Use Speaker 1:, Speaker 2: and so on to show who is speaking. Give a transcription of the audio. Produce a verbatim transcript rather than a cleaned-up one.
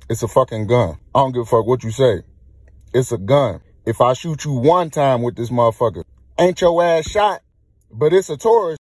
Speaker 1: It's a fucking gun. I don't give a fuck what you say. It's a gun. If I shoot you one time with this motherfucker, ain't your ass shot, but it's a Taurus.